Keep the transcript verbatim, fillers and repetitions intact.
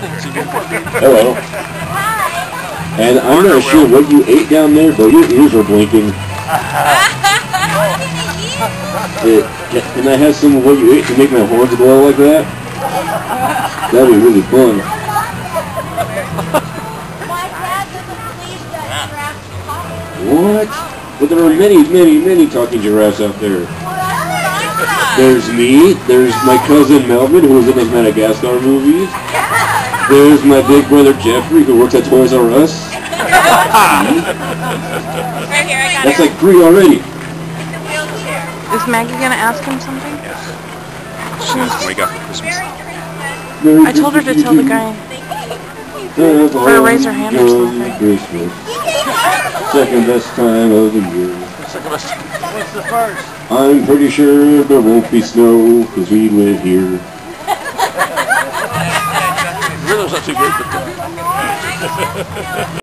Hello. And I'm not sure what you ate down there, but your ears are blinking. It, can I have some of what you ate to make my horns glow like that? That'd be really fun. What? But there are many, many, many talking giraffes out there. There's me. There's my cousin Melvin, who was in those Madagascar movies. There's my big brother Jeffrey, who works at Toys R Us. That's like three already. Is Maggie gonna ask him something? Yes. She wants to wake up for Christmas. I told her to tell the guy for to raise her hand or something. Christmas. Second best time of the year. Second best. What's the first? I'm pretty sure there won't be snow because we live here. The rhythm's not too good, but. Uh...